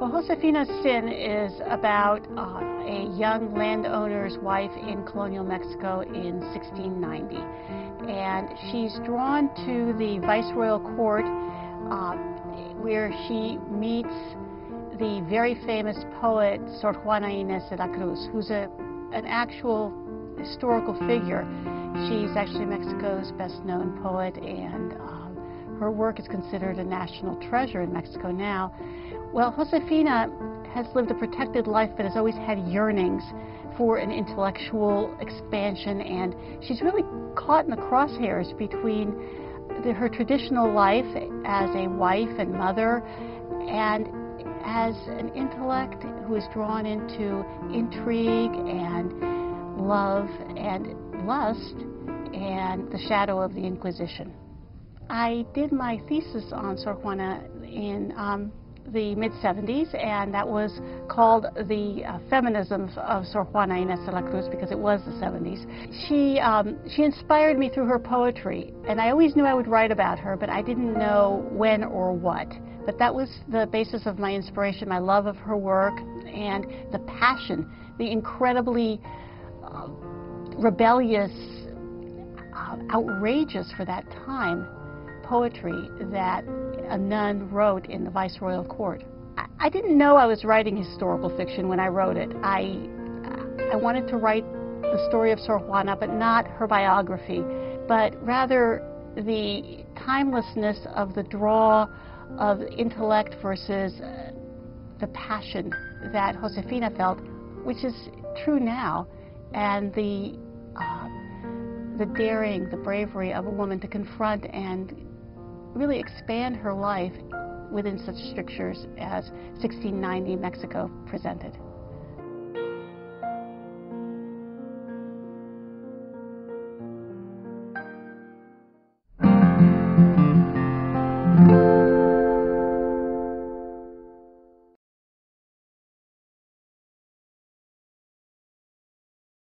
Well, Josefina's sin is about a young landowner's wife in colonial Mexico in 1690. And she's drawn to the viceroyal court where she meets the very famous poet Sor Juana Ines de la Cruz, who's an actual historical figure. She's actually Mexico's best-known poet, and her work is considered a national treasure in Mexico now. Well, Josefina has lived a protected life, but has always had yearnings for an intellectual expansion, and she's really caught in the crosshairs between her traditional life as a wife and mother and as an intellect who is drawn into intrigue and love and lust and the shadow of the Inquisition. I did my thesis on Sor Juana in the mid-70s, and that was called The Feminism of Sor Juana Ines de la Cruz, because it was the 70s. She inspired me through her poetry, and I always knew I would write about her, but I didn't know when or what. But that was the basis of my inspiration, my love of her work, and the passion, the incredibly rebellious, outrageous for that time poetry that a nun wrote in the viceroyal court. I didn't know I was writing historical fiction when I wrote it. I wanted to write the story of Sor Juana, but not her biography, but rather the timelessness of the draw of intellect versus the passion that Josefina felt, which is true now, and the daring, the bravery of a woman to confront and really expand her life within such strictures as 1690 Mexico presented.